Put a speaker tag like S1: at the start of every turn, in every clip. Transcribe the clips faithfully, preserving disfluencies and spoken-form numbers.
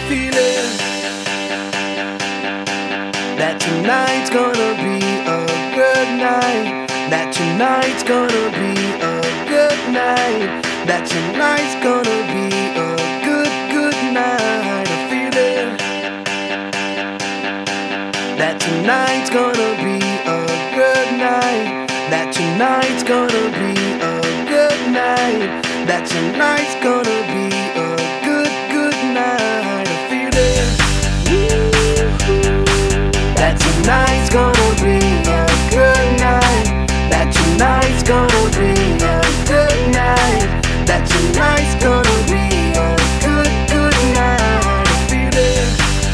S1: feeling that tonight's gonna be a good night. That tonight's gonna be a good night. That tonight's gonna be a good, good night. A feeling that tonight's gonna be a good night. That tonight's gonna be a good night. That tonight's gonna be a good, good night. A feeling that tonight's gonna be a good night. That tonight's gonna be a good night. That tonight's gonna be a good, good night. A feeling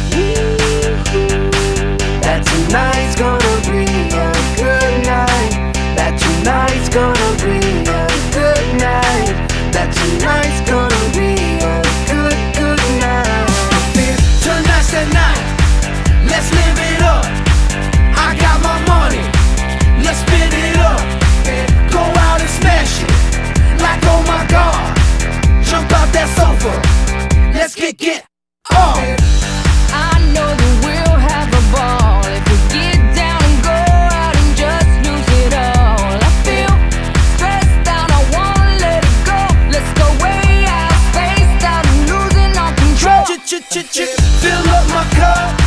S1: that tonight's gonna be a good night. That tonight's gonna be a good night. That tonight's gonna be a good, good night. Tonight's the night, let's live it up. I got my money, let's spin it up. Go out and smash it, like oh my God. Jump out that sofa, let's get, get on.
S2: I know that we'll have a ball if we get down and go out and just lose it all. I feel stressed out, I wanna let it go. Let's go way out, spaced out and losing all control.
S1: Ch-ch-ch-ch, fill up my cup.